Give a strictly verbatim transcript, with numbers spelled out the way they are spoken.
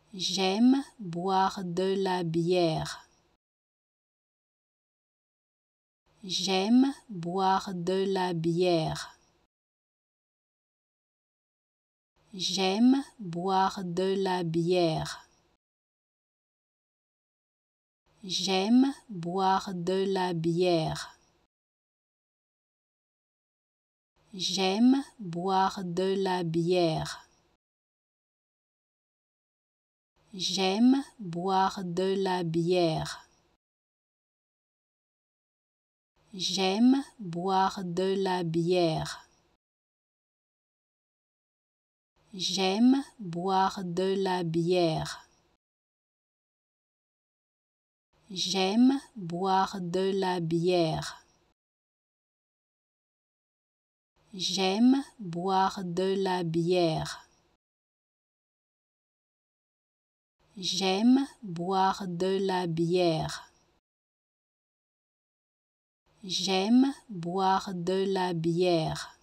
J'aime boire de la bière. J'aime boire de la bière. J'aime boire de la bière. J'aime boire de la bière. J'aime boire de la bière. J'aime boire de la bière. J'aime boire de la bière. J'aime boire de la bière. J'aime boire de la bière. J'aime boire de la bière. J'aime boire de la bière. J'aime boire de la bière.